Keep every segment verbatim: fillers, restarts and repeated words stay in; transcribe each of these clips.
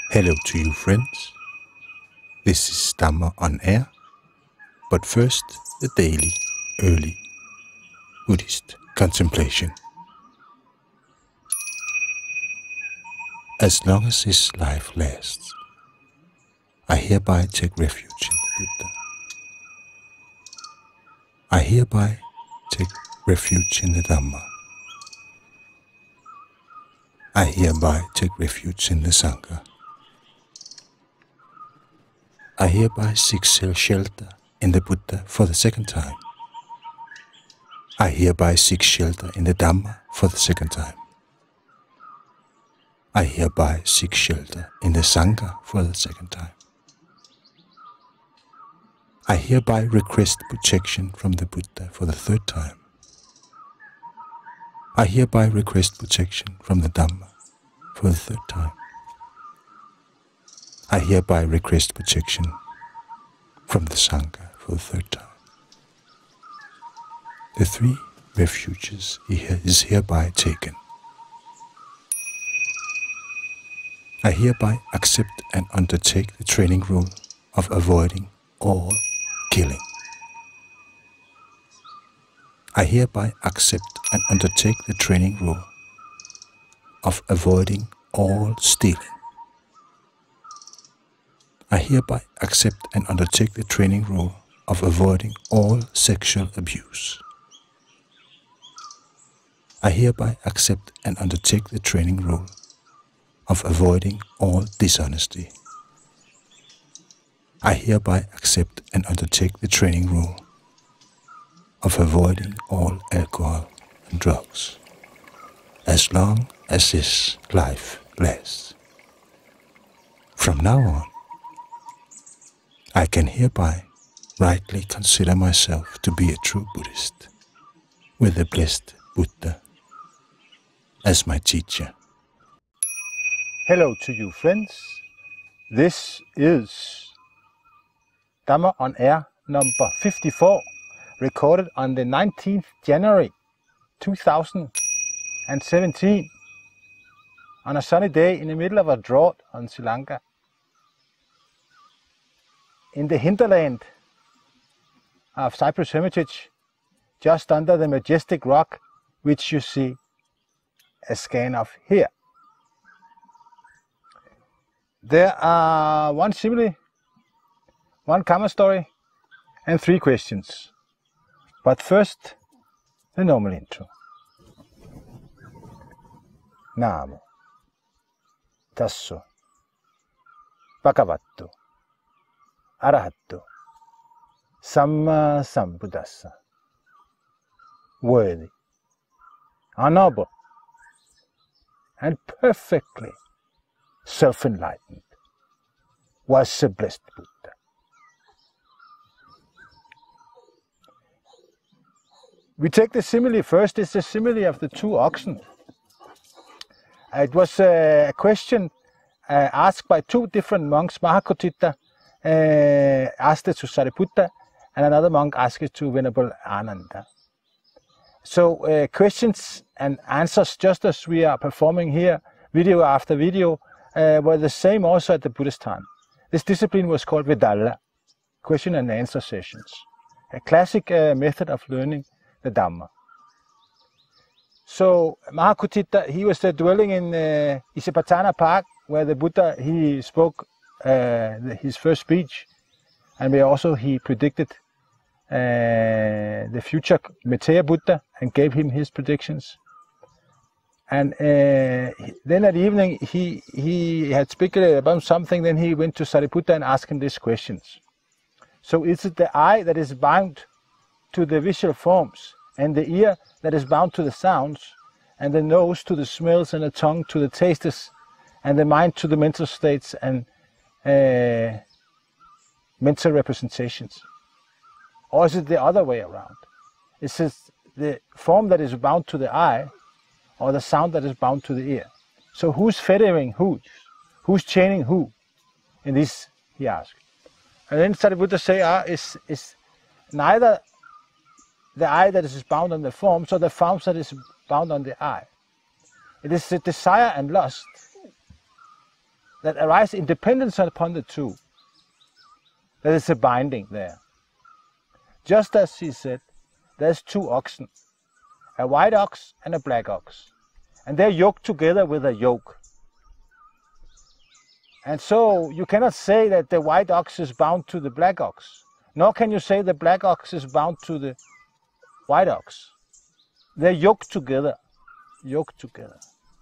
Hello to you, friends. This is Dhamma on Air, but first, the daily, early Buddhist contemplation. As long as this life lasts, I hereby take refuge in the Buddha. I hereby take refuge in the Dhamma. I hereby take refuge in the Sangha. I hereby seek shelter in the Buddha for the second time. I hereby seek shelter in the Dhamma for the second time. I hereby seek shelter in the Sangha for the second time. I hereby request protection from the Buddha for the third time. I hereby request protection from the Dhamma for the third time. I hereby request protection from the Sangha for the third time. The three refuges is hereby taken. I hereby accept and undertake the training rule of avoiding all killing. I hereby accept and undertake the training rule of avoiding all stealing. I hereby accept and undertake the training rule of avoiding all sexual abuse. I hereby accept and undertake the training rule of avoiding all dishonesty. I hereby accept and undertake the training rule of avoiding all alcohol and drugs, as long as this life lasts. From now on, I can hereby rightly consider myself to be a true Buddhist, with the blessed Buddha as my teacher. Hello to you, friends. This is Dhamma on Air number fifty-four, recorded on the nineteenth of January two thousand seventeen, on a sunny day in the middle of a drought on Sri Lanka, in the hinterland of Cypress Hermitage, just under the majestic rock which you see a scan of here. There are one simile, one Karma story, and three questions. But first, the normal intro. Namo Tasso Bhagavato Arahato Samma Sambuddhassa. Worthy, honorable, and perfectly self-enlightened was the blessed Buddha. We take the simile first. It's the simile of the two oxen. It was a question uh, asked by two different monks. Mahakotthita uh, asked it to Sariputta, and another monk asked it to Venerable Ananda. So uh, questions and answers, just as we are performing here, video after video, uh, were the same also at the Buddhist time. This discipline was called Vedalla, question and answer sessions, a classic uh, method of learning the Dhamma. So Mahakotthita, he was uh, dwelling in uh, Isipatana Park, where the Buddha, he spoke uh, his first speech, and where also he predicted uh, the future Metteyya Buddha and gave him his predictions. And uh, then at evening, he, he had speculated about something. Then he went to Sariputta and asked him these questions. So is it the eye that is bound to the visual forms, and the ear that is bound to the sounds, and the nose to the smells, and the tongue to the tastes, and the mind to the mental states and uh, mental representations? Or is it the other way around? Is it the form that is bound to the eye, or the sound that is bound to the ear? So who's fettering who? Who's chaining who? In this, he asked. And then Sariputta say, ah, is is neither the eye that is bound on the form, so the form that is bound on the eye. It is the desire and lust that arise in dependence upon the two. There is a binding there. Just as he said, there's two oxen, a white ox and a black ox, and they're yoked together with a yoke. And so you cannot say that the white ox is bound to the black ox, nor can you say the black ox is bound to the white ox. They're yoked together, yoked together.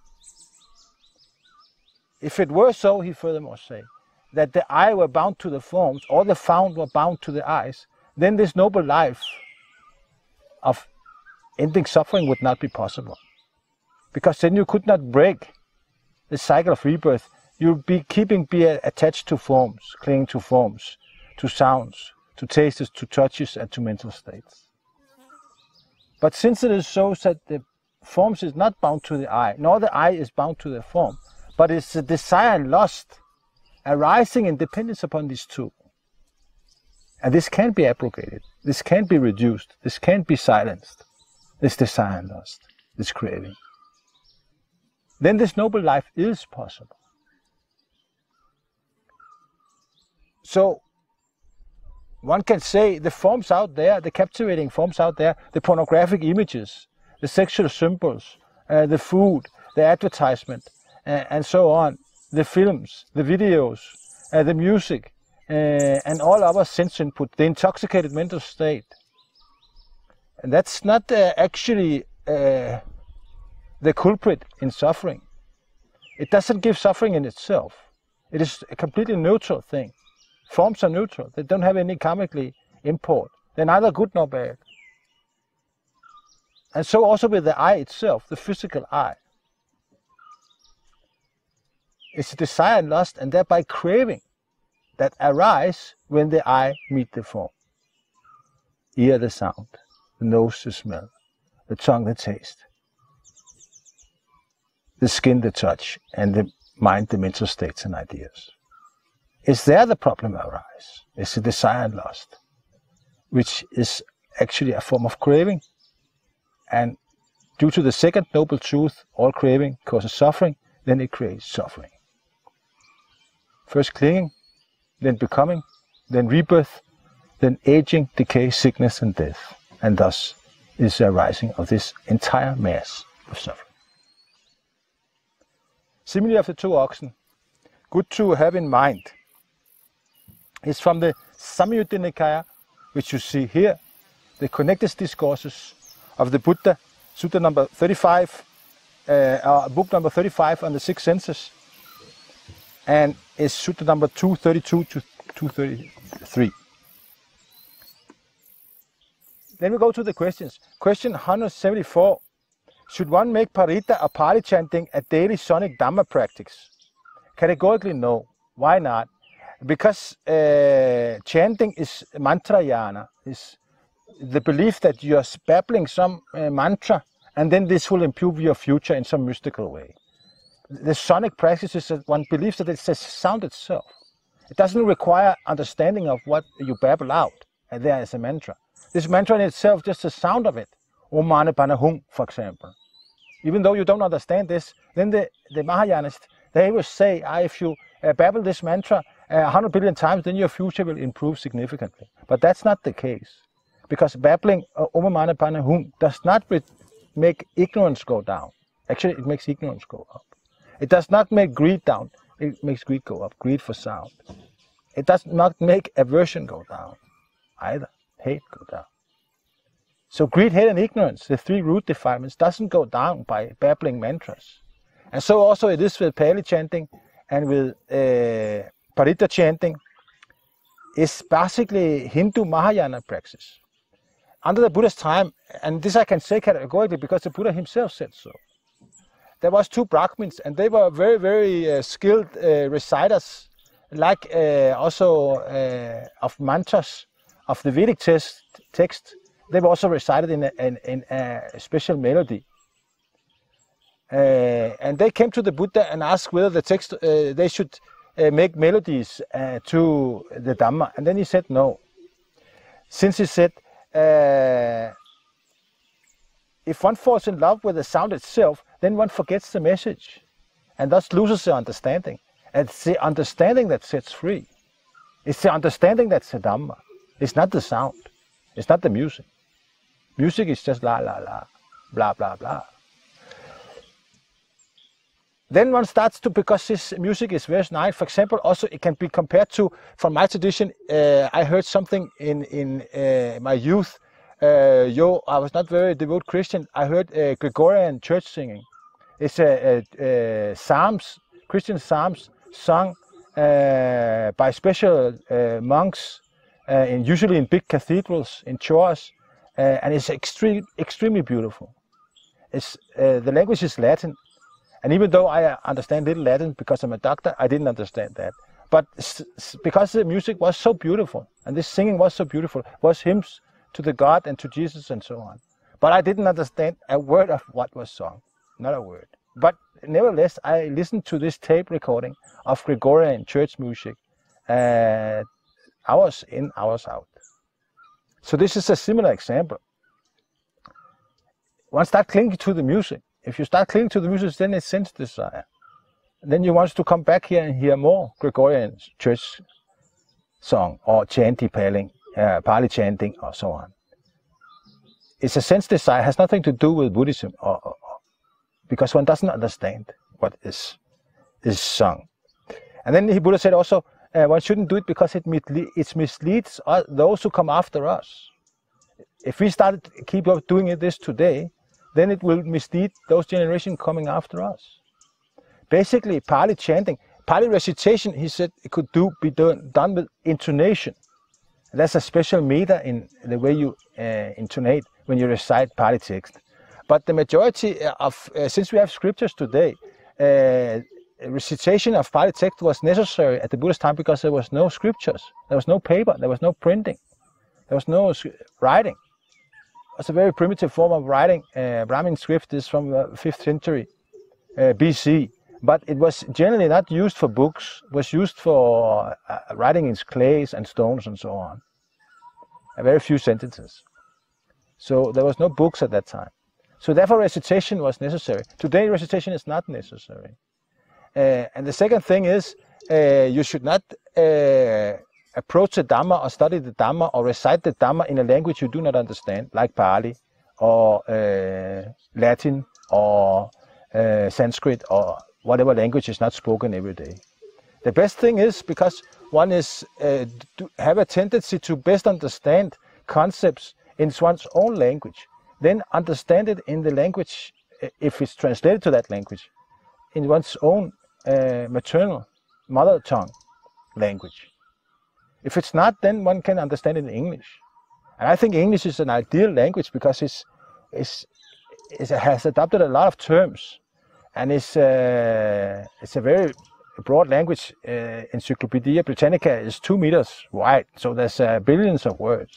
If it were so, he furthermore say, that the eye were bound to the forms, or the found were bound to the eyes, then this noble life of ending suffering would not be possible. Because then you could not break the cycle of rebirth. You'd be keeping be attached to forms, clinging to forms, to sounds, to tastes, to touches, and to mental states. But since it is so that the forms is not bound to the eye, nor the eye is bound to the form, but it's the desire and lust arising in dependence upon these two. And this can't be abrogated, this can't be reduced, this can't be silenced, this desire and lust, this craving. Then this noble life is possible. So one can say the forms out there, the captivating forms out there, the pornographic images, the sexual symbols, uh, the food, the advertisement, uh, and so on, the films, the videos, uh, the music, uh, and all other sense input, the intoxicated mental state. And that's not uh, actually uh, the culprit in suffering. It doesn't give suffering in itself. It is a completely neutral thing. Forms are neutral. They don't have any karmically import. They're neither good nor bad. And so also with the eye itself, the physical eye. It's desire and lust, and thereby craving, that arise when the eye meet the form. Ear the sound, the nose the smell, the tongue the taste, the skin the touch, and the mind the mental states and ideas. It's there the problem arises. It's the desire and lust, which is actually a form of craving. And due to the second noble truth, all craving causes suffering, then it creates suffering. First clinging, then becoming, then rebirth, then aging, decay, sickness, and death. And thus is the arising of this entire mass of suffering. Similarly of the two oxen, good to have in mind, is from the Samyutta Nikaya, which you see here, the connected discourses of the Buddha, Sutta number thirty-five, uh, uh, book number thirty-five on the six senses, and is Sutta number two thirty-two to two thirty-three. Then we go to the questions. Question one hundred seventy-four. Should one make parita or pali chanting a daily sonic dhamma practice? Categorically no. Why not? Because uh, chanting is mantrayana, is the belief that you are babbling some uh, mantra, and then this will improve your future in some mystical way. The sonic practice is that one believes that it's a sound itself. It doesn't require understanding of what you babble out, and there is a mantra. This mantra in itself, just the sound of it, Om Mani Padme Hum, for example. Even though you don't understand this, then the, the Mahayanists, they will say, ah, if you uh, babble this mantra a uh, hundred billion times, then your future will improve significantly. But that's not the case. Because babbling uh, Om Mani Padme Hum does not make ignorance go down. Actually, it makes ignorance go up. It does not make greed down. It makes greed go up. Greed for sound. It does not make aversion go down either. Hate go down. So greed, hate, and ignorance, the three root defilements, doesn't go down by babbling mantras. And so also it is with Pali chanting and with uh, Parita chanting. It's basically Hindu Mahayana praxis. Under the Buddha's time, and this I can say categorically because the Buddha himself said so, there was two Brahmins, and they were very, very uh, skilled uh, reciters, like uh, also uh, of mantras of the Vedic text. text. They were also recited in a, in, in a special melody. Uh, and they came to the Buddha and asked whether the text, uh, they should uh, make melodies uh, to the Dhamma. And then he said no. Since he said, uh, if one falls in love with the sound itself, then one forgets the message and thus loses the understanding. It's the understanding that sets free. It's the understanding that's the Dhamma. It's not the sound. It's not the music. Music is just la la la, blah blah blah. Then one starts to, because this music is very nice, for example, also it can be compared to, from my tradition, uh, I heard something in, in uh, my youth. Uh, yo, I was not very devout Christian. I heard uh, Gregorian church singing. It's a, a, a psalms, Christian psalms sung uh, by special uh, monks, uh, in, usually in big cathedrals, in churches, uh, and it's extreme, extremely beautiful. It's, uh, the language is Latin. And even though I understand little Latin because I'm a doctor, I didn't understand that. But because the music was so beautiful, and this singing was so beautiful, was hymns to the God and to Jesus and so on. But I didn't understand a word of what was sung, not a word. But nevertheless, I listened to this tape recording of Gregorian church music, uh, hours in, hours out. So this is a similar example. One starts clinging to the music. If you start clinging to the music, then it's sense desire. Then you want to come back here and hear more Gregorian church song or chanty Pali, uh, Pali chanting or so on. It's a sense desire. It has nothing to do with Buddhism, or, or, or, because one doesn't understand what is is sung. And then the Buddha said also, uh, one shouldn't do it because it, misle it misleads those who come after us. If we started to keep up doing it this today, then it will mislead those generations coming after us. Basically, Pali chanting, Pali recitation, he said, it could do be done, done with intonation. That's a special meter in the way you uh, intonate when you recite Pali text. But the majority of, uh, since we have scriptures today, uh, recitation of Pali text was necessary at the Buddha's time because there was no scriptures, there was no paper, there was no printing, there was no writing. It's a very primitive form of writing. Uh, Brahmin script is from the fifth century uh, B C, but it was generally not used for books. It was used for uh, writing in clays and stones and so on. A very few sentences. So there was no books at that time. So therefore recitation was necessary. Today recitation is not necessary. Uh, and the second thing is, uh, you should not uh, approach the Dhamma or study the Dhamma or recite the Dhamma in a language you do not understand, like Pali or uh, Latin or uh, Sanskrit or whatever language is not spoken every day. The best thing is, because one is uh, to have a tendency to best understand concepts in one's own language, then understand it in the language, if it's translated to that language, in one's own uh, maternal mother tongue language. If it's not, then one can understand it in English. And I think English is an ideal language because it's, it's, it has adopted a lot of terms. And it's, uh, it's a very broad language. Uh, Encyclopedia Britannica is two meters wide, so there's uh, billions of words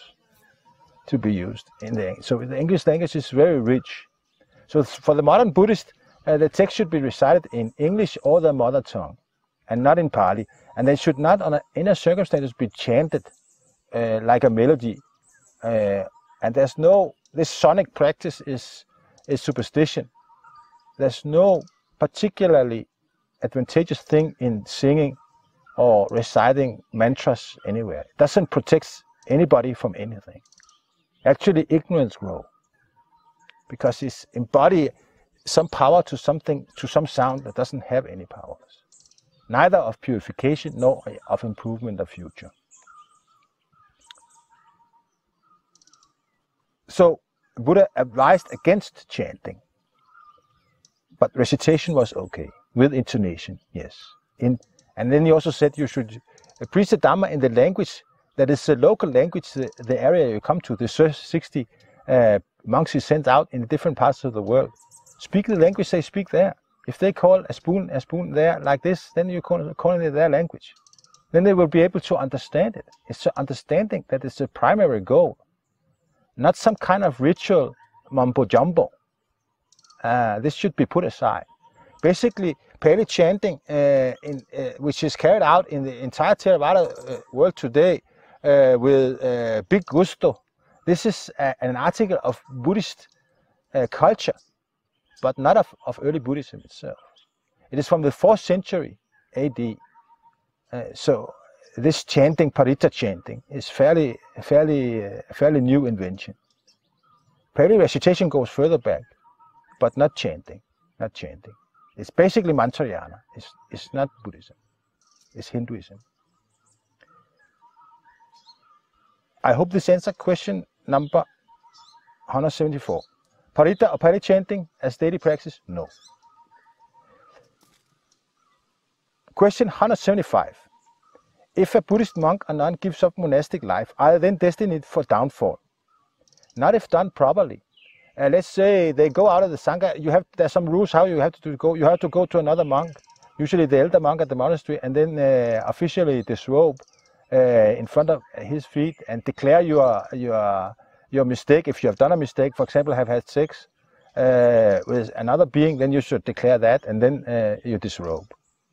to be used in the English. So the English language is very rich. So for the modern Buddhist, uh, the text should be recited in English or their mother tongue, and not in Pali. And they should not, under any circumstances, be chanted uh, like a melody. Uh, and there's no, this sonic practice is, is superstition. There's no particularly advantageous thing in singing or reciting mantras anywhere. It doesn't protect anybody from anything. Actually, ignorance grows because it's embody some power to something, to some sound that doesn't have any powers. Neither of purification nor of improvement of future. So Buddha advised against chanting, but recitation was okay, with intonation, yes. In, and then he also said you should preach the Dhamma in the language that is the local language, the, the area you come to, the sixty uh, monks he sent out in the different parts of the world. Speak the language they speak there. If they call a spoon a spoon there like this, then you're calling it their language. Then they will be able to understand it. It's the understanding that is the primary goal, not some kind of ritual mumbo jumbo. Uh, this should be put aside. Basically, Pali chanting, uh, in, uh, which is carried out in the entire Theravada uh, world today uh, with uh, big gusto. This is uh, an article of Buddhist uh, culture, but not of, of early Buddhism itself. It is from the fourth century A D. Uh, so this chanting, Parita chanting, is fairly, fairly, uh, fairly new invention. Pali recitation goes further back, but not chanting, not chanting. It's basically Mantrayana. It's, it's not Buddhism. It's Hinduism. I hope this answers question number one hundred seventy-four. Parita or Pali chanting as daily practice? No. Question one hundred seventy-five. If a Buddhist monk or nun gives up monastic life, are they then destined for downfall? Not if done properly. Uh, let's say they go out of the Sangha. You have there's some rules how you have to go. You have to go to another monk, usually the elder monk at the monastery, and then uh, officially disrobe uh, in front of his feet and declare your your your mistake. If you have done a mistake, for example, have had sex uh, with another being, then you should declare that, and then uh, you disrobe.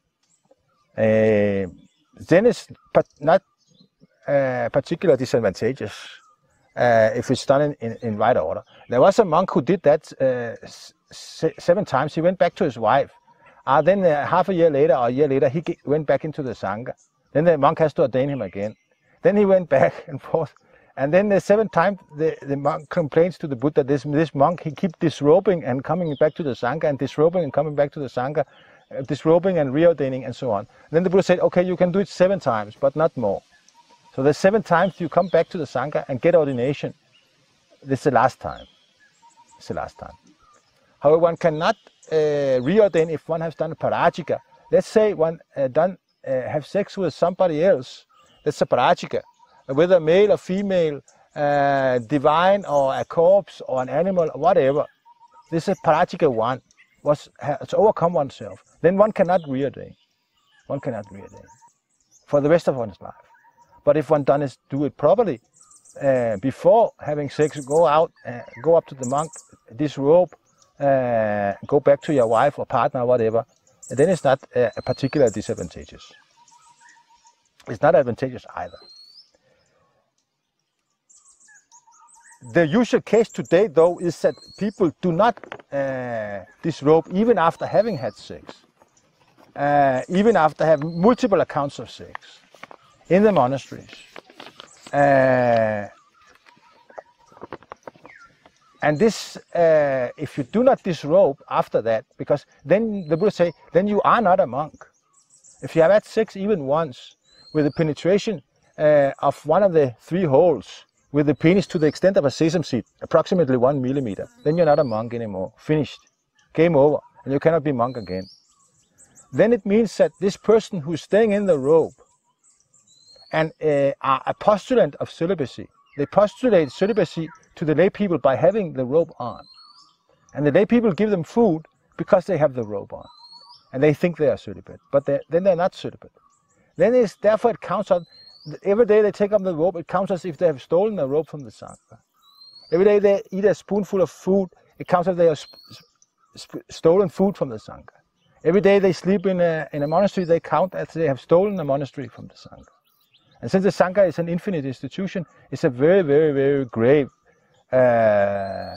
Uh, then it's not uh, particularly disadvantageous. Uh, if it's done in, in, in right order. There was a monk who did that uh, se seven times. He went back to his wife. Uh, then uh, half a year later or a year later, he went back into the Sangha. Then the monk has to ordain him again. Then he went back and forth. And then the seventh time, the, the monk complains to the Buddha, this, this monk, he keeps disrobing and coming back to the Sangha, and disrobing and coming back to the Sangha, uh, disrobing and reordaining and so on. And then the Buddha said, okay, you can do it seven times, but not more. So the seven times you come back to the Sangha and get ordination, this is the last time. It's the last time. However, one cannot uh, reordain if one has done a parajika. Let's say one uh, done uh, have sex with somebody else. That's a parajika, whether a male or female, uh, divine or a corpse or an animal or whatever. This is parajika one. Was has overcome oneself. Then one cannot reordain. One cannot reordain for the rest of one's life. But if one does do it properly, uh, before having sex, go out, uh, go up to the monk, disrobe, uh, go back to your wife or partner or whatever, then it's not uh, particularly disadvantageous. It's not advantageous either. The usual case today, though, is that people do not uh, disrobe even after having had sex, uh, even after having multiple accounts of sex in the monasteries. Uh, and this, uh, if you do not disrobe after that, because then the Buddha say, then you are not a monk. If you have had sex even once with the penetration uh, of one of the three holes, with the penis to the extent of a sesame seed, approximately one millimeter, then you're not a monk anymore. Finished. Game over. And you cannot be monk again. Then it means that this person who's staying in the robe and uh, are a postulant of celibacy, they postulate celibacy to the lay people by having the robe on. And the lay people give them food because they have the robe on. And they think they are celibate. But they're, then they're not celibate. Then it's, therefore it counts out. Every day they take up the robe, it counts as if they have stolen the robe from the Sangha. Every day they eat a spoonful of food, it counts as they have sp sp stolen food from the Sangha. Every day they sleep in a, in a monastery, they count as they have stolen a monastery from the Sangha. And since the Sangha is an infinite institution, it's a very, very, very grave, uh,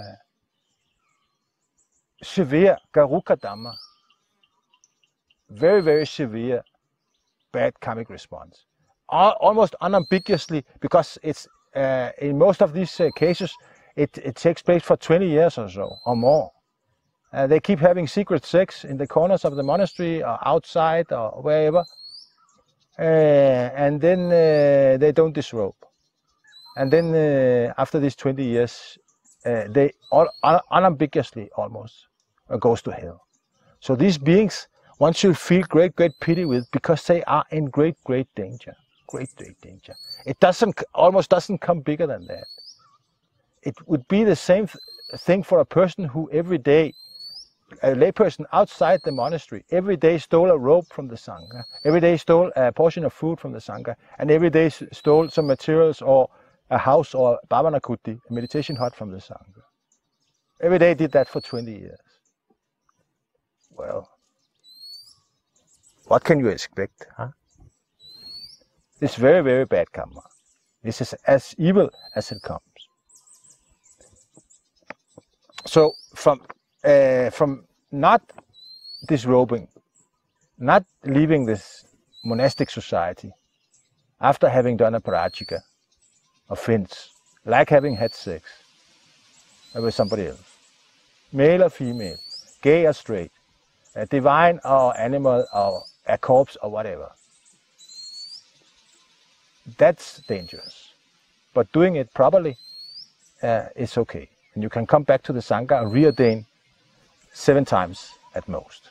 severe Garuka Dhamma. Very, very severe bad karmic response. Almost unambiguously, because it's uh, in most of these uh, cases, it, it takes place for twenty years or so, or more. Uh, they keep having secret sex in the corners of the monastery, or outside, or wherever. Uh, and then uh, they don't disrobe. And then uh, after these twenty years, uh, they all, un unambiguously almost uh, goes to hell. So these beings, one should feel great, great pity with, because they are in great, great danger. Great, great danger. It doesn't, almost doesn't come bigger than that. It would be the same th thing for a person who every day, a layperson outside the monastery, every day stole a robe from the Sangha, every day stole a portion of food from the Sangha, and every day stole some materials or a house or a bhavana kuti, a meditation hut from the Sangha. Every day did that for twenty years. Well, what can you expect, huh? It's very, very bad karma. This is as evil as it comes. So from uh, from not disrobing, not leaving this monastic society after having done a parajika offense, like having had sex with somebody else, male or female, gay or straight, a divine or animal or a corpse or whatever. That's dangerous. But doing it properly uh, is okay. And you can come back to the Sangha and reordain seven times at most.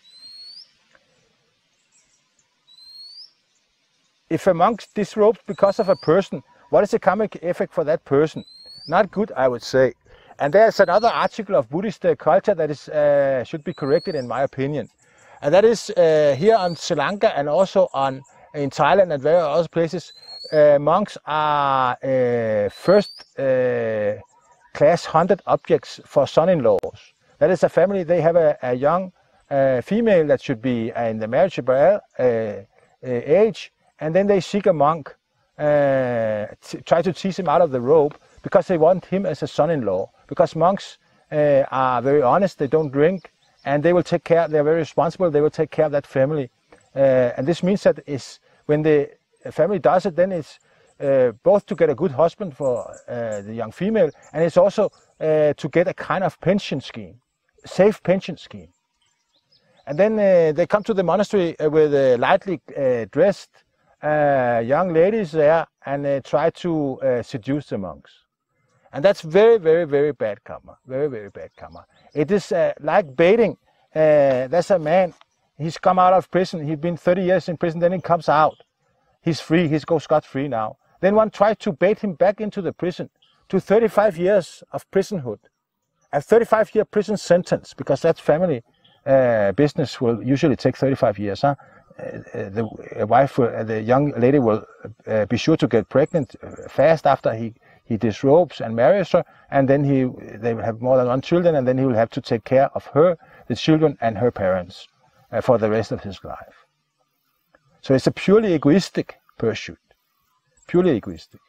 If a monk disrobes because of a person, what is the karmic effect for that person? Not good, I would say. And there's another article of Buddhist uh, culture that is uh, should be corrected in my opinion. And that is uh, here on Sri Lanka and also on in Thailand and various other places, uh, monks are uh, first uh, class hunted objects for son-in-laws. That is a family, they have a, a young uh, female that should be in the marriageable uh, uh, age, and then they seek a monk, uh, try to tease him out of the robe because they want him as a son-in-law. Because monks uh, are very honest, they don't drink, and they will take care, they're very responsible, they will take care of that family. Uh, and this means that is when the family does it, then it's uh, both to get a good husband for uh, the young female, and it's also uh, to get a kind of pension scheme, safe pension scheme. And then uh, they come to the monastery uh, with uh, lightly uh, dressed uh, young ladies there, and uh, try to uh, seduce the monks. And that's very, very, very bad karma. Very, very bad karma. It is uh, like baiting. Uh, there's a man, he's come out of prison. He's been thirty years in prison, then he comes out. He's free, he's go scot-free now. Then one tries to bait him back into the prison to thirty-five years of prisonhood. A thirty-five year prison sentence, because that family uh, business will usually take thirty-five years. Huh? Uh, the wife, will, uh, the young lady will uh, be sure to get pregnant fast after he He disrobes and marries her, and then he they will have more than one children, and then he will have to take care of her, the children, and her parents uh, for the rest of his life. So it's a purely egoistic pursuit, purely egoistic.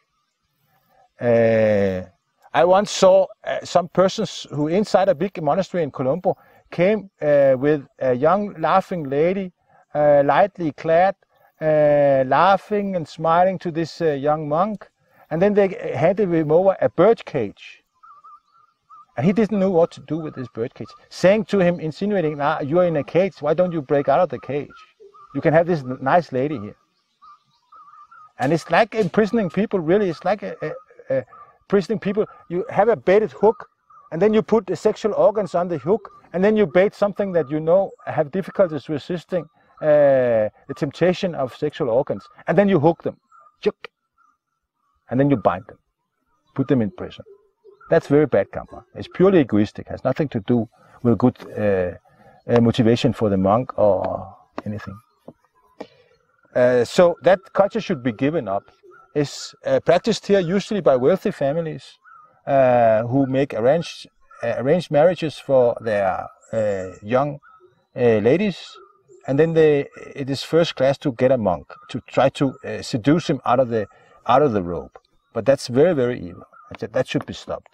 Uh, I once saw uh, some persons who inside a big monastery in Colombo came uh, with a young laughing lady, uh, lightly clad, uh, laughing and smiling to this uh, young monk. And then they handed him over a bird cage. And he didn't know what to do with this bird cage. Saying to him, insinuating, nah, you're in a cage, why don't you break out of the cage? You can have this nice lady here. And it's like imprisoning people, really. It's like a, a, a imprisoning people. You have a baited hook, and then you put the sexual organs on the hook, and then you bait something that you know have difficulties resisting uh, the temptation of sexual organs. And then you hook them. And then you bind them, put them in prison. That's very bad karma. It's purely egoistic, has nothing to do with good uh, uh, motivation for the monk or anything. Uh, so that culture should be given up. It's uh, practiced here usually by wealthy families uh, who make arranged, uh, arranged marriages for their uh, young uh, ladies, and then they, it is first class to get a monk, to try to uh, seduce him out of the out of the robe. But that's very, very evil. That should be stopped.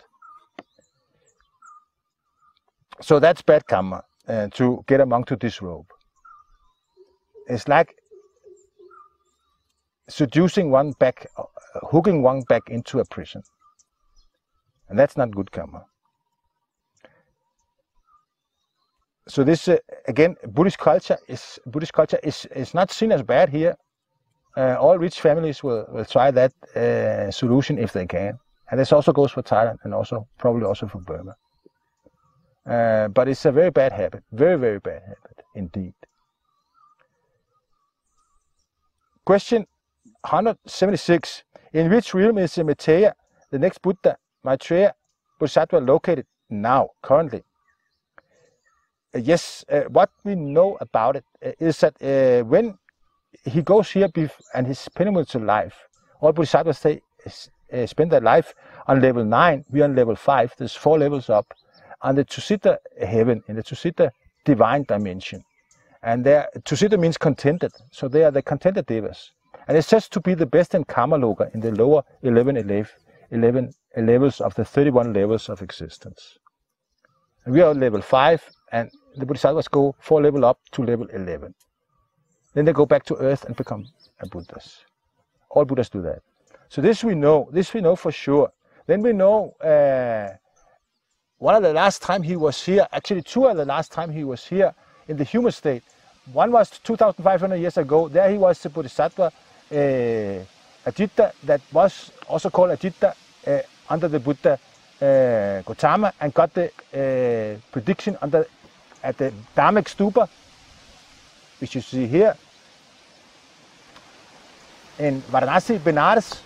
So that's bad karma, uh, to get a monk to disrobe. It's like seducing one back, uh, hooking one back into a prison. And that's not good karma. So this, uh, again, Buddhist culture is Buddhist culture is, is not seen as bad here. Uh, all rich families will, will try that uh, solution if they can. And this also goes for Thailand and also probably also for Burma. Uh, but it's a very bad habit, very, very bad habit indeed. Question one hundred seventy-six. In which realm is Maitreya, the next Buddha, Maitreya Bodhisattva, located now, currently? Uh, yes, uh, what we know about it uh, is that uh, when he goes here and his penitential life, all Bodhisattvas stay, uh, spend their life on level nine, we are on level five, there's four levels up, on the Tusita heaven, in the Tusita divine dimension. And there, Tusita means contented, so they are the contented devas. And it says to be the best in Karma Loka in the lower eleven, eleven, eleven levels of the thirty-one levels of existence. And we are on level five, and the Bodhisattvas go four level up to level eleven. then they go back to earth and become Buddhas. All Buddhas do that. So this we know, this we know for sure. Then we know uh, one of the last time he was here, actually two of the last time he was here in the human state. One was two thousand five hundred years ago. There he was the Bodhisattva uh, Ajita, that was also called Ajita uh, under the Buddha uh, Gautama, and got the uh, prediction under at the Dharmic Stupa, which you see here in Varanasi, Benares.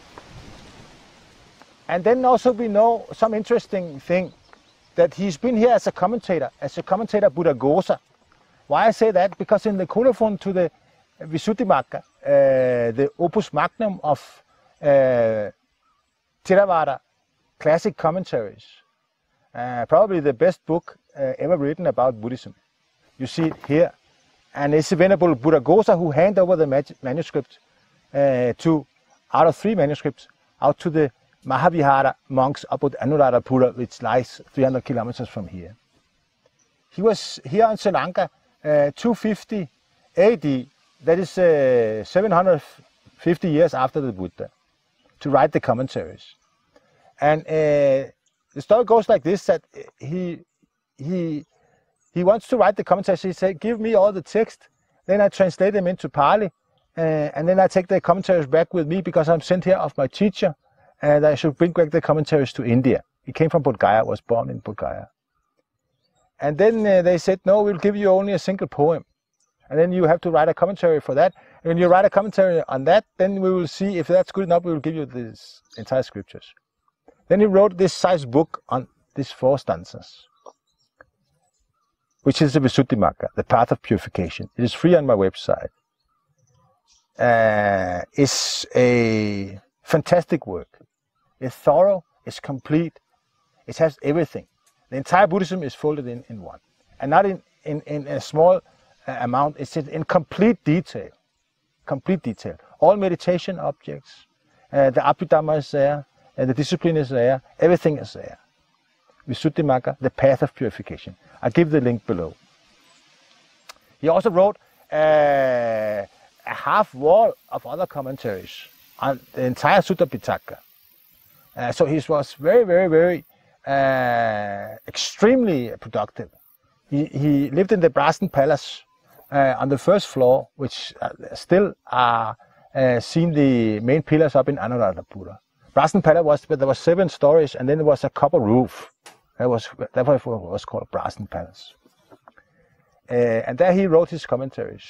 And then also we know some interesting thing, that he's been here as a commentator, as a commentator Buddhaghosa. Why I say that? Because in the colophon to the Visuddhimagga, uh, the opus magnum of uh, Theravada classic commentaries, uh, probably the best book uh, ever written about Buddhism. You see it here. And it's the Venerable Buddhaghosa who handed over the manuscript uh, to, out of three manuscripts, out to the Mahavihara monks up at Anuradhapura, which lies three hundred kilometers from here. He was here in Sri Lanka uh, two fifty A D, that is uh, seven hundred fifty years after the Buddha, to write the commentaries. And uh, the story goes like this, that he, he, he wants to write the commentaries. He said, give me all the text, then I translate them into Pali, uh, and then I take the commentaries back with me, because I'm sent here of my teacher, and I should bring back the commentaries to India. He came from Bodh Gaya, was born in Bodh Gaya. And then uh, they said, no, we'll give you only a single poem. And then you have to write a commentary for that. And when you write a commentary on that, then we will see if that's good enough, we will give you this entire scriptures. Then he wrote this size book on these four stanzas, which is the Visuddhimagga, the path of purification. It is free on my website. Uh, it's a fantastic work. It's thorough, it's complete, it has everything. The entire Buddhism is folded in, in one. And not in, in, in a small uh, amount, it's in, in complete detail. Complete detail. All meditation objects, uh, the Abhidhamma is there, uh, the discipline is there, everything is there. Visuddhimagga, the path of purification. I'll give the link below. He also wrote uh, a half wall of other commentaries on the entire Sutta Pitaka. Uh, so he was very, very, very uh, extremely productive. He, he lived in the Brazen Palace uh, on the first floor, which uh, still are uh, seen the main pillars up in Anuradhapura. Brazen Palace was, but there was seven stories, and then there was a copper roof. That was that was what was called Brazen Palace. Uh, and there he wrote his commentaries.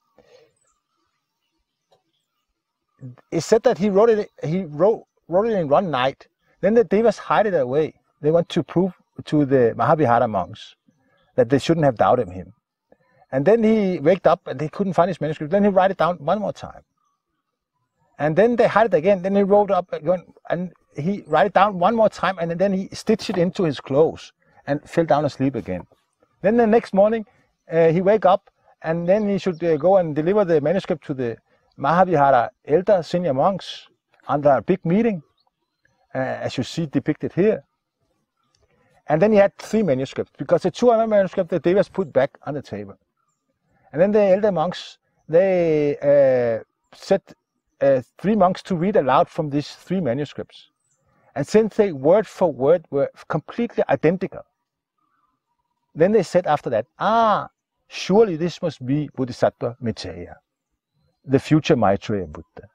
It's said that he wrote it. He wrote. wrote it in one night. Then the Devas hide it away. They want to prove to the Mahavihara monks that they shouldn't have doubted him. And then he waked up and they couldn't find his manuscript. Then he write it down one more time. And then they hide it again. Then he wrote up again and he write it down one more time, and then he stitched it into his clothes and fell down asleep again. Then the next morning uh, he wake up, and then he should uh, go and deliver the manuscript to the Mahavihara elder senior monks under a big meeting, uh, as you see depicted here. And then he had three manuscripts, because the two other manuscripts the Devas put back on the table. And then the elder monks, they uh, set uh, three monks to read aloud from these three manuscripts. And since they word for word were completely identical, then they said after that, ah, surely this must be Bodhisattva Maitreya, the future Maitreya Buddha.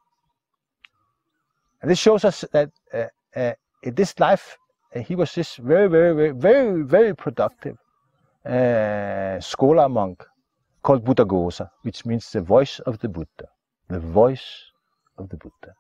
And this shows us that uh, uh, in this life, uh, he was this very, very, very, very, very productive uh, scholar monk called Buddhaghosa, which means the voice of the Buddha, the voice of the Buddha.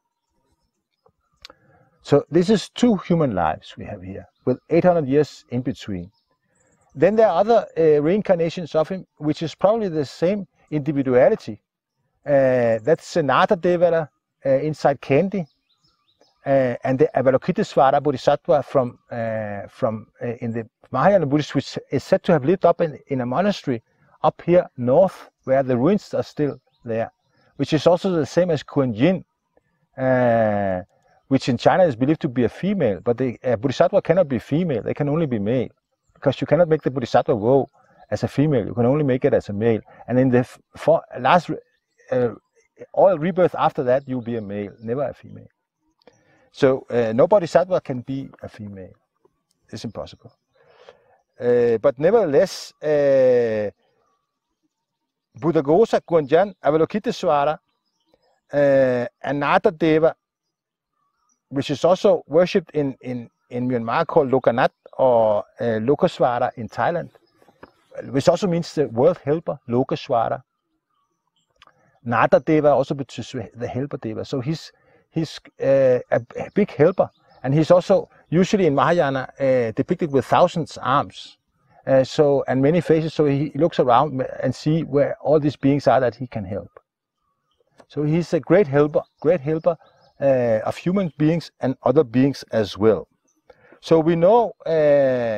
So this is two human lives we have here, with eight hundred years in between. Then there are other uh, reincarnations of him, which is probably the same individuality. Uh, that's Nartha uh, inside Kandy, uh, and the Avalokitesvara Bodhisattva from uh, from uh, in the Mahayana Buddhism, which is said to have lived up in, in a monastery up here north, where the ruins are still there, which is also the same as Kuan Yin, uh, which in China is believed to be a female, but the uh, Bodhisattva cannot be female; they can only be male, because you cannot make the Bodhisattva go as a female. You can only make it as a male. And in the for last uh, all rebirth after that, you'll be a male, never a female. So uh, no bodhisattva can be a female. It's impossible. Uh, but nevertheless, uh, Buddhaghosa, Gunjan, Avalokitesvara, uh, Anatadeva, which is also worshipped in, in, in Myanmar, called Lokanath, or uh, Lokasvara in Thailand, which also means the world helper, Lokasvara. Natadeva also means the helper deva. So he's, he's uh, a, a big helper. And he's also usually in Mahayana uh, depicted with thousands arms, uh, so and many faces. So he looks around and see where all these beings are that he can help. So he's a great helper, great helper uh, of human beings and other beings as well. So we know uh,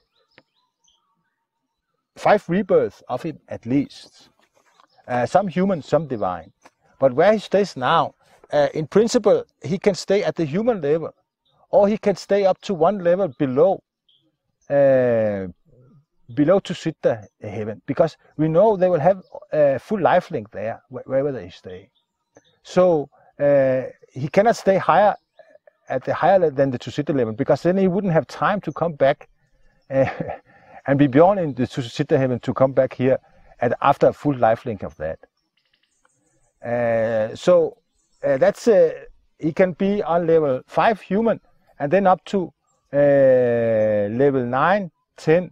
five rebirths of him at least. Uh, some human, some divine. But where he stays now, uh, in principle, he can stay at the human level. Or he can stay up to one level below, uh, below Tusita heaven, because we know they will have a full life link there, wherever they stay. So uh, he cannot stay higher at the higher level than the Tusita level, because then he wouldn't have time to come back uh, and be beyond in the Tusita heaven to come back here at, after a full life link of that. Uh, so uh, that's uh, he can be on level five human. And then up to uh, level nine, ten,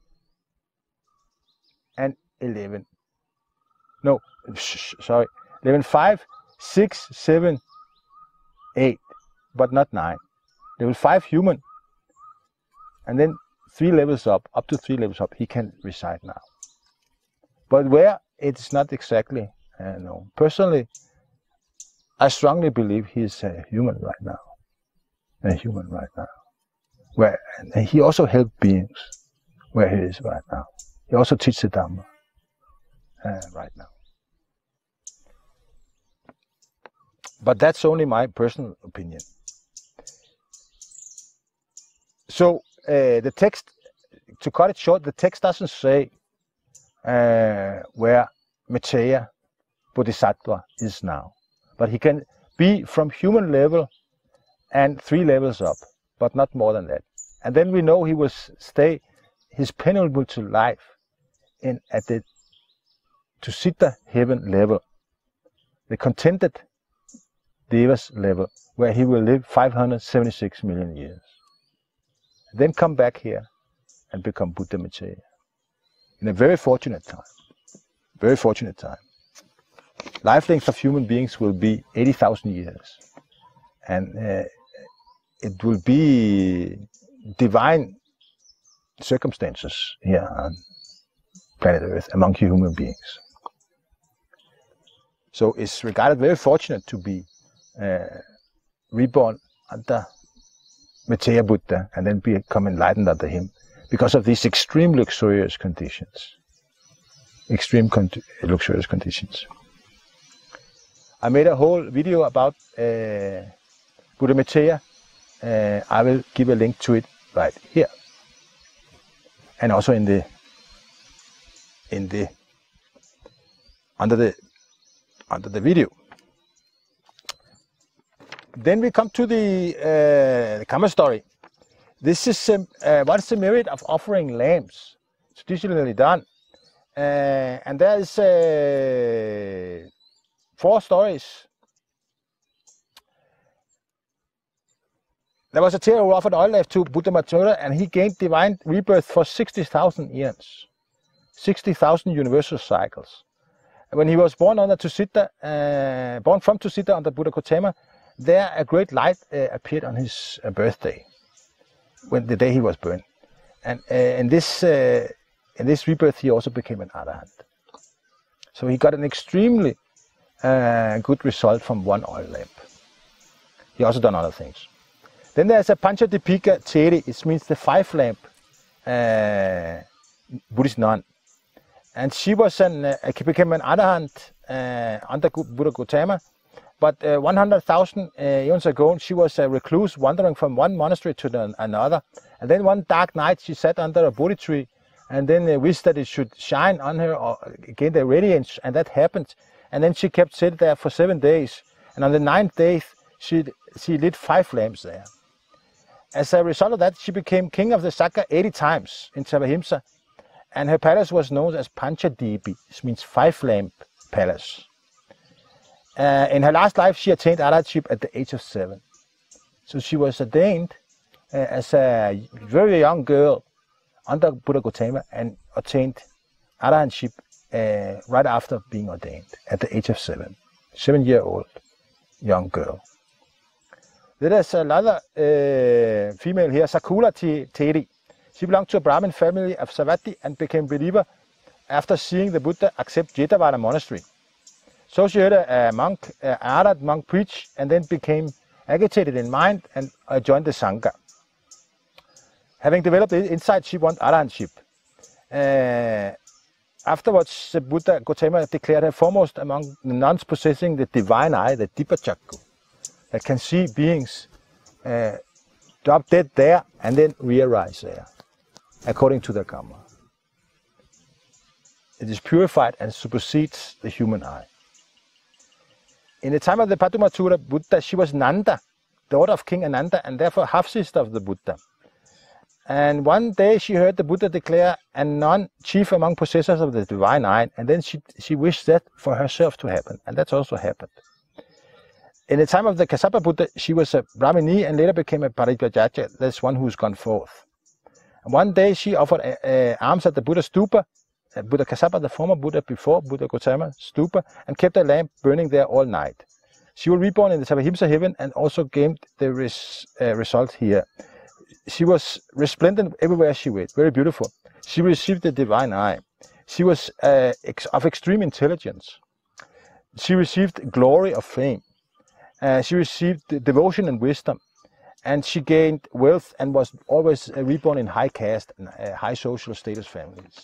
and eleven. No, sorry, level five, six, seven, eight, but not nine. Level five human, and then three levels up, up to three levels up, he can reside now. But where, it's not exactly uh, known. Personally, I strongly believe he's a human right now. A human right now, where and he also helped beings where he is right now. He also teaches the Dhamma uh, right now. But that's only my personal opinion. So uh, the text, to cut it short, the text doesn't say uh, where Maitreya Bodhisattva is now, but he can be from human level and three levels up, but not more than that. And then we know he will stay his penultimate life in at the Tusita heaven level, the contented Devas level, where he will live five hundred seventy-six million years. Then come back here and become Buddha Maitreya in a very fortunate time. Very fortunate time. Life length of human beings will be eighty thousand years. And uh, it will be divine circumstances here on planet Earth among human beings. So it's regarded very fortunate to be uh, reborn under Maitreya Buddha and then become enlightened under him because of these extreme luxurious conditions. Extreme con luxurious conditions. I made a whole video about uh, Buddha Maitreya. Uh, I will give a link to it right here, and also in the in the under the under the video. Then we come to the uh, Karma story. This is um, uh, what's the merit of offering lambs, traditionally done, uh, and there is uh, four stories. There was a teacher who offered oil to Buddha Maitreya, and he gained divine rebirth for sixty thousand years, sixty thousand universal cycles. And when he was born under Tusita, uh, born from Tusita under Buddha Gautama, there a great light uh, appeared on his uh, birthday, when the day he was born. And uh, in this uh, in this rebirth, he also became an Arahant. So he got an extremely uh, good result from one oil lamp. He also done other things. Then there's a Panchadipika Theri, it means the five lamp uh, Buddhist nun. And she was an, uh, became an Arahant uh, under Buddha Gautama. But uh, one hundred thousand uh, years ago, she was a recluse wandering from one monastery to the, another. And then one dark night, she sat under a Bodhi tree and then uh, wished that it should shine on her or gain the radiance, and that happened. And then she kept sitting there for seven days, and on the ninth day she she lit five lamps there. As a result of that, she became king of the Sakka eighty times in Tavahimsa, and her palace was known as Panchadevi, which means five lamp palace. Uh, in her last life, she attained arhatship at the age of seven. So she was ordained uh, as a very young girl under Buddha Gautama and attained arhatship uh, right after being ordained at the age of seven. Seven-year-old young girl. There's another uh, female here, Sakula Tedi. She belonged to a Brahmin family of Savatthi and became believer after seeing the Buddha accept Jetavada monastery. So she heard a, a monk, an Arhat monk preach, and then became agitated in mind and uh, joined the Sangha. Having developed the insight, she wanted arhatship. Uh, afterwards, the Buddha Gautama declared her foremost among the nuns possessing the divine eye, the Dipachakku, that can see beings uh, drop dead there and then rearise there, according to the Karma. It is purified and supersedes the human eye. In the time of the Padmathura Buddha, she was Nanda, daughter of King Ananda, and therefore half-sister of the Buddha. And one day she heard the Buddha declare a nun chief among possessors of the divine eye, and then she, she wished that for herself to happen, and that's also happened. In the time of the Kassapa Buddha, she was a Brahmini and later became a Pariprajaja, that's one who's gone forth. And one day she offered uh, uh, alms at the Buddha's stupa, uh, Buddha Kassapa, the former Buddha before Buddha Gautama, stupa, and kept a lamp burning there all night. She was reborn in the Tavahimsa heaven and also gained the res, uh, result here. She was resplendent everywhere she went, very beautiful. She received the divine eye. She was uh, ex of extreme intelligence. She received glory of fame. Uh, she received devotion and wisdom, and she gained wealth and was always uh, reborn in high caste and uh, high social status families.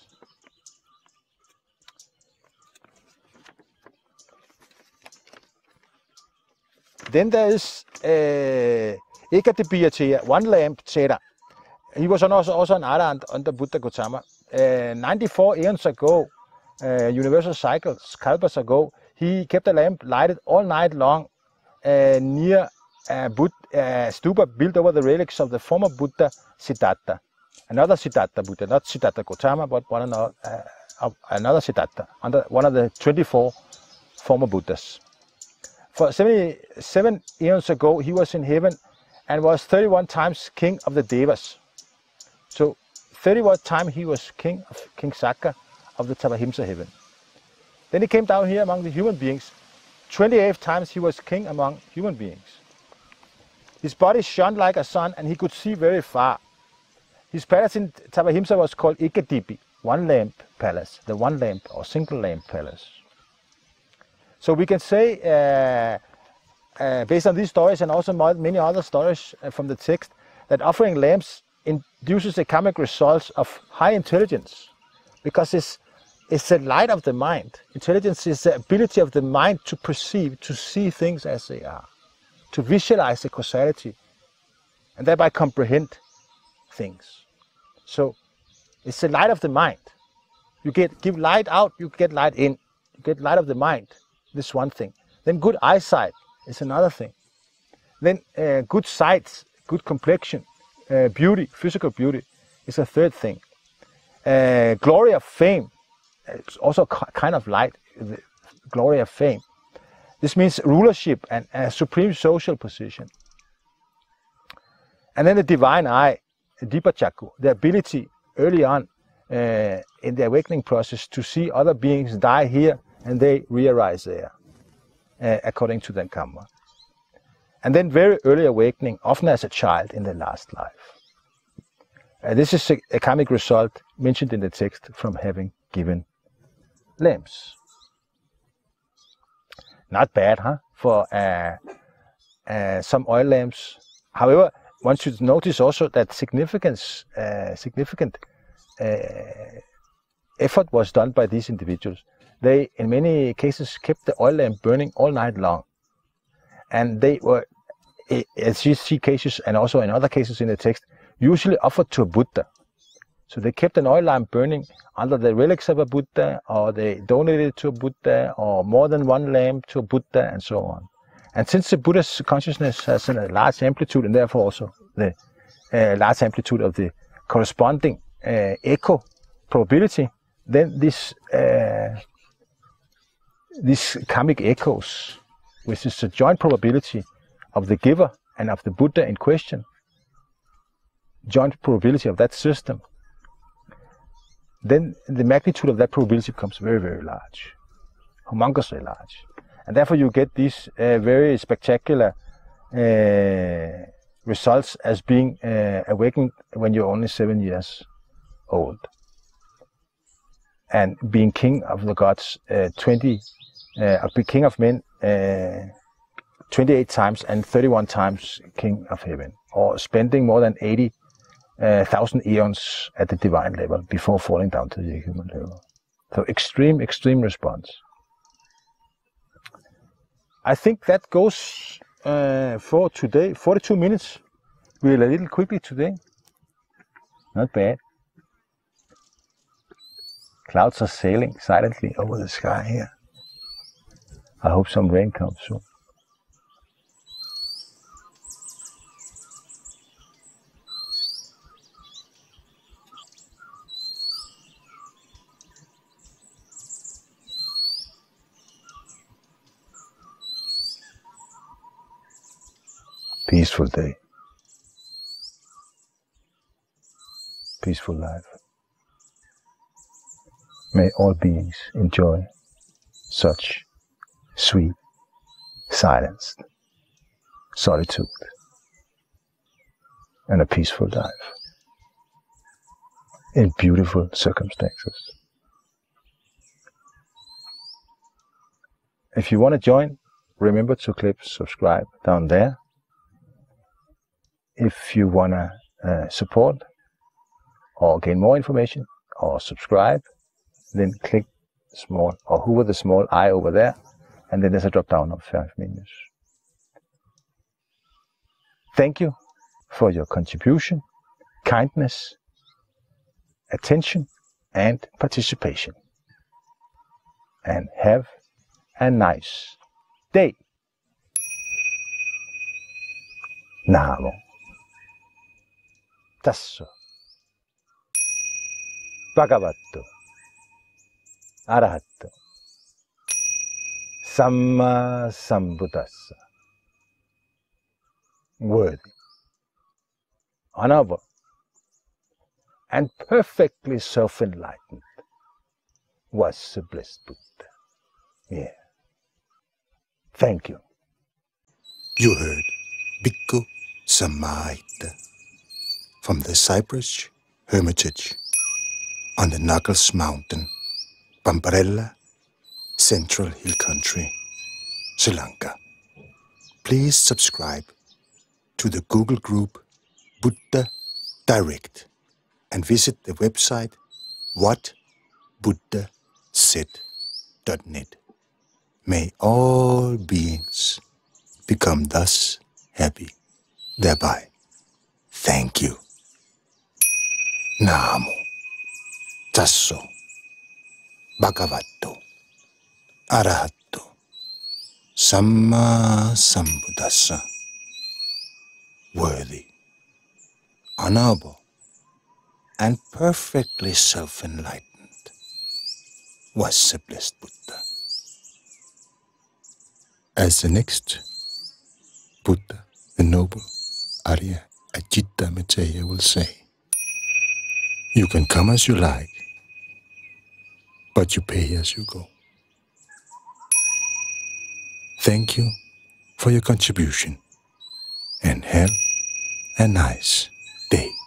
Then there is uh, Ekadipiyataya, one lamp Theta. He was also, also an Arhat under Buddha Gautama. Uh, ninety-four eons ago, uh, universal cycles, kalpas ago, he kept a lamp lighted all night long Uh, near a Buddha, uh, stupa built over the relics of the former Buddha Siddhartha. Another Siddhartha Buddha, not Siddhartha Gautama, but one another, uh, another Siddhartha, under one of the twenty-four former Buddhas. For seventy-seven eons ago, he was in heaven and was thirty-one times king of the Devas. So thirty-one times he was king of King Sakka of the Tavahimsa heaven. Then he came down here among the human beings. twenty-eight times he was king among human beings. His body shone like a sun and he could see very far. His palace in Tavahimsa was called Ekadipi, one lamp palace, the one lamp or single lamp palace. So we can say, uh, uh, based on these stories and also many other stories uh, from the text, that offering lamps induces a karmic results of high intelligence, because it's It's the light of the mind. Intelligence is the ability of the mind to perceive, to see things as they are, to visualize the causality, and thereby comprehend things. So it's the light of the mind. You get give light out, you get light in. You get light of the mind. This is one thing. Then good eyesight is another thing. Then uh, good sight, good complexion, uh, beauty, physical beauty is a third thing. Uh, glory of fame. It's also kind of light, the glory of fame. This means rulership and a supreme social position. And then the divine eye, the Dipachakku, the ability early on uh, in the awakening process to see other beings die here and they rearise there, uh, according to the Karma. And then very early awakening, often as a child in the last life. Uh, this is a, a karmic result mentioned in the text from having given lamps. Not bad, huh? For uh, uh, some oil lamps. However, one should notice also that significance, uh, significant uh, effort was done by these individuals. They, in many cases, kept the oil lamp burning all night long, and they were, as you see cases, and also in other cases in the text, usually offered to a Buddha. So they kept an oil lamp burning under the relics of a Buddha, or they donated it to a Buddha, or more than one lamp to a Buddha, and so on. And since the Buddha's consciousness has a large amplitude, and therefore also the uh, large amplitude of the corresponding uh, echo probability, then this uh, these karmic echoes, which is the joint probability of the giver and of the Buddha in question, joint probability of that system, then the magnitude of that probability becomes very, very large, humongously large. And therefore you get these uh, very spectacular uh, results as being uh, awakened when you're only seven years old. And being king of the gods, uh, twenty, uh, king of men, uh, twenty-eight times, and thirty-one times king of heaven, or spending more than eighty uh, thousand eons at the divine level before falling down to the human level. So extreme, extreme response. I think that goes uh, for today. forty-two minutes. We're a little quickly today. Not bad. Clouds are sailing silently over the sky here. I hope some rain comes soon. Peaceful day. Peaceful life. May all beings enjoy such sweet, silenced solitude and a peaceful life in beautiful circumstances. If you want to join, remember to click subscribe down there. If you want to uh, support or gain more information or subscribe, then click small or hover the small eye over there, and then there's a drop down of five menus. Thank you for your contribution, kindness, attention, and participation. And have a nice day. Namo Tassa Bhagavato Arahato Samma Sambuddhassa. Worthy, honorable, and perfectly self-enlightened was the blessed Buddha. Yeah. Thank you. You heard Bhikkhu Samahita from the Cypress Hermitage on the Knuckles Mountain, Bambarella, Central Hill Country, Sri Lanka. Please subscribe to the Google group Buddha Direct and visit the website what buddha said dot net. May all beings become thus happy thereby. Thank you. Namo Tasso Bhagavato Arahato Samma Sambuddhassa. Worthy, honorable, and perfectly self-enlightened was the blessed Buddha. As the next Buddha, the noble Arya Ajita Metteyya will say, you can come as you like, but you pay as you go. Thank you for your contribution, and have a nice day.